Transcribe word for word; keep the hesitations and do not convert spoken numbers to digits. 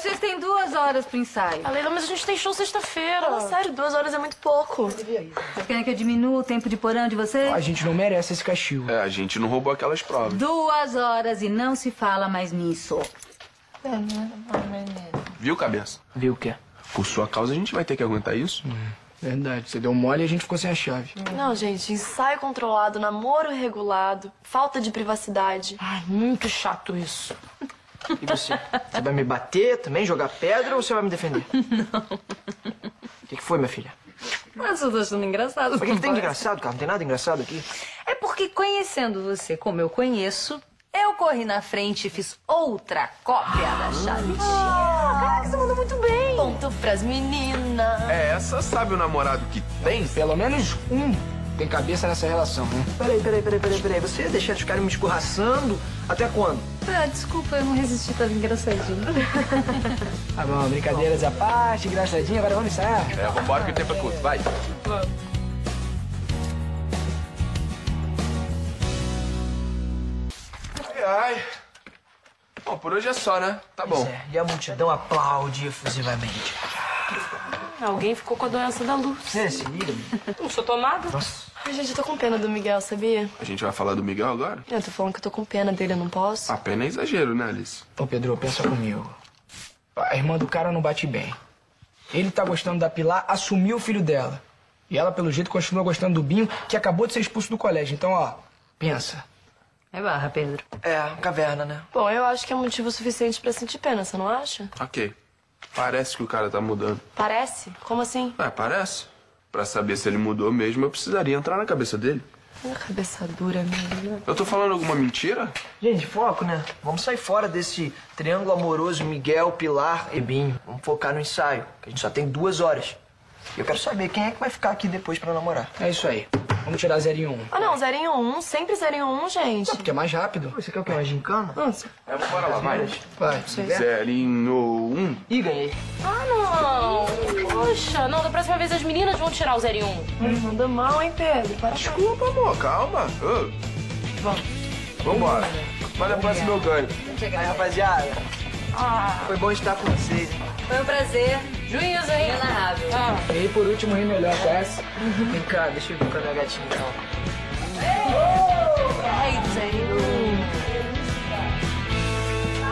Vocês têm duas horas pro ensaio. Ah, Leila, mas a gente tem show sexta-feira. Ah, sério, duas horas é muito pouco. Vocês querem que eu diminua o tempo de porão de vocês? A gente não merece esse castigo. É, a gente não roubou aquelas provas. Duas horas e não se fala mais nisso. Viu, cabeça? Viu o quê? Por sua causa, a gente vai ter que aguentar isso. Hum, verdade. Você deu mole e a gente ficou sem a chave. Não, gente, ensaio controlado, namoro regulado, falta de privacidade. Ai, muito chato isso. E você? Você vai me bater também, jogar pedra ou você vai me defender? Não. O que, que foi, minha filha? Mas eu tô achando engraçado. O que, que tem de engraçado, cara? Não tem nada engraçado aqui. É porque conhecendo você como eu conheço, eu corri na frente e fiz outra cópia da chave. Ah, caraca, você mandou muito bem. Ponto pras meninas. É, essa sabe o namorado que tem? Pelo menos um tem cabeça nessa relação, né? Peraí, peraí, peraí, peraí, peraí. Você ia deixar eles ficarem me escorraçando? Até quando? Ah, desculpa, eu não resisti, tava engraçadinho. Tá bom, brincadeiras à parte, engraçadinho, agora vamos ensaiar. É, vambora que o tempo é curto, vai. Ai, ai. Bom, por hoje é só, né? Tá bom. Pois é, e a multidão aplaude efusivamente. Alguém ficou com a doença da luz. Você se liga? Não sou tomada. Nossa. Ai, gente, eu tô com pena do Miguel, sabia? A gente vai falar do Miguel agora? Eu tô falando que eu tô com pena dele, eu não posso. A pena é exagero, né, Alice? Ô, Pedro, pensa comigo. A irmã do cara não bate bem. Ele tá gostando da Pilar, assumiu o filho dela. E ela, pelo jeito, continua gostando do Binho, que acabou de ser expulso do colégio. Então, ó, pensa. É barra, Pedro. É, caverna, né? Bom, eu acho que é motivo suficiente pra sentir pena, você não acha? Ok. Parece que o cara tá mudando. Parece? Como assim? É, parece. Pra saber se ele mudou mesmo, eu precisaria entrar na cabeça dele. Minha cabeça dura mesmo. Eu tô falando alguma mentira? Gente, foco, né? Vamos sair fora desse triângulo amoroso Miguel, Pilar e Binho. Vamos focar no ensaio, que a gente só tem duas horas. E eu quero saber quem é que vai ficar aqui depois pra namorar. É isso aí. Vamos tirar zero em um. Ah, não, zero em um. Sempre zero em um, gente. Não, porque é mais rápido. Você quer o quê? Uma gincana? Nossa. É, bora lá, vai. Vai. Zerinho um. Ih, ganhei. Ah, não. Poxa, não, da próxima vez as meninas vão tirar o zero e um. Ai, manda mal, hein, Pedro? Para. Desculpa, amor, calma. Ô. Vamos. Vambora. Mas na próxima eu ganho. Aí, rapaziada. Ah, Foi bom estar com vocês. Foi um prazer. juízo, hein? Inenarrável. Ah. E por último, ri melhor, conhece? Vem cá, deixa eu ver com a minha gatinha, então. Ai, zero.